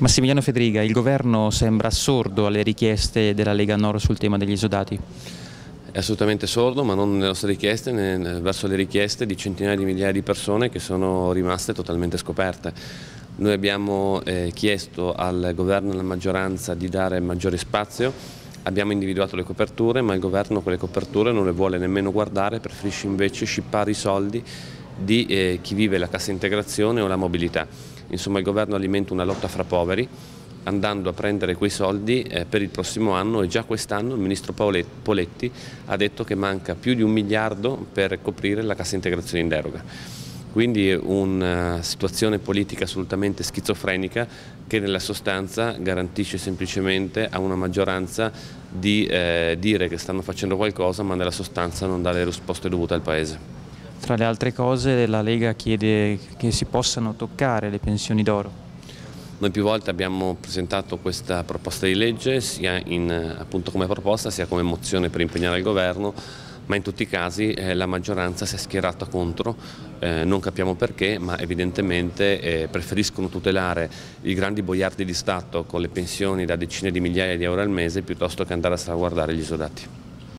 Massimiliano Fedriga, il governo sembra sordo alle richieste della Lega Nord sul tema degli esodati. È assolutamente sordo, ma non nelle nostre richieste, né verso le richieste di centinaia di migliaia di persone che sono rimaste totalmente scoperte. Noi abbiamo chiesto al governo e alla maggioranza di dare maggiore spazio, abbiamo individuato le coperture, ma il governo quelle coperture non le vuole nemmeno guardare, preferisce invece scippare i soldi di chi vive la cassa integrazione o la mobilità. Insomma, il governo alimenta una lotta fra poveri, andando a prendere quei soldi per il prossimo anno, e già quest'anno il ministro Poletti ha detto che manca più di 1 miliardo per coprire la cassa integrazione in deroga. Quindi è una situazione politica assolutamente schizofrenica che nella sostanza garantisce semplicemente a una maggioranza di dire che stanno facendo qualcosa, ma nella sostanza non dà le risposte dovute al Paese. Tra le altre cose la Lega chiede che si possano toccare le pensioni d'oro. Noi più volte abbiamo presentato questa proposta di legge sia appunto come proposta sia come mozione per impegnare il governo, ma in tutti i casi la maggioranza si è schierata contro, non capiamo perché, ma evidentemente preferiscono tutelare i grandi boiardi di Stato con le pensioni da decine di migliaia di euro al mese piuttosto che andare a salvaguardare gli esodati.